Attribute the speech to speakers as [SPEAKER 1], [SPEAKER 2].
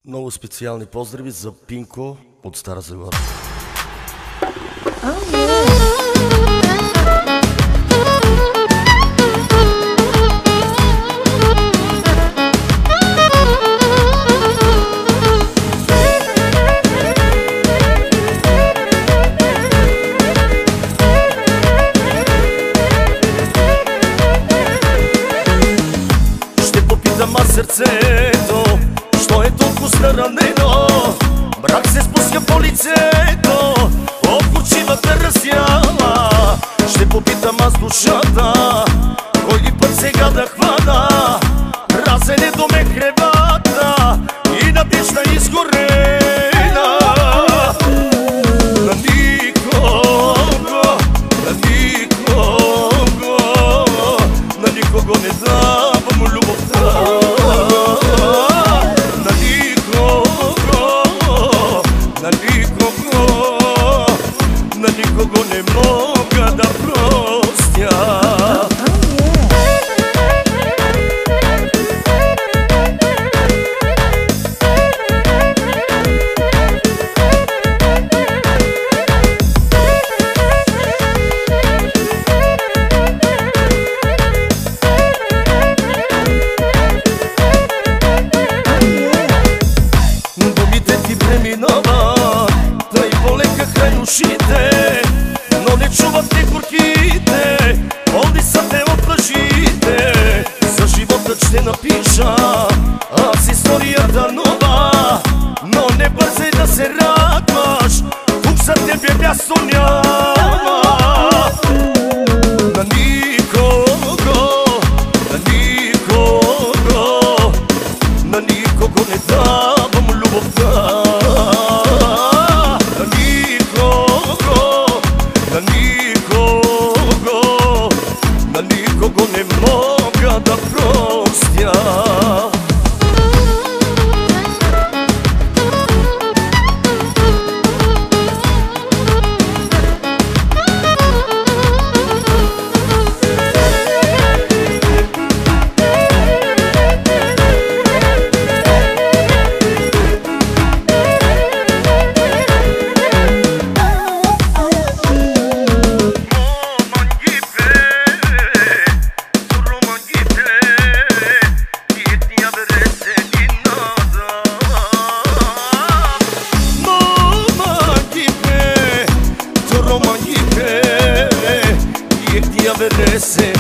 [SPEAKER 1] Много специални поздрави за Пинко от Стара Загора. Ще попитам аз сърцето, що е толкова наранено. Брак се спуска по лицето, от очивата разяла. Ще попитам аз душата, кой ли път сега да хвана. Разене до мен хребата и надежда изгорена. На никого не давам любовта. На никого не мога да простя. Думите ти преминават, тъй полека край ушите, но не чуват те горките, болни са те от лъжите. За живота ще напиша аз историята нова, но не бързай да се радваш, тук за тебе място няма. На никого не давам любовта. На никого не мога да простя. Verese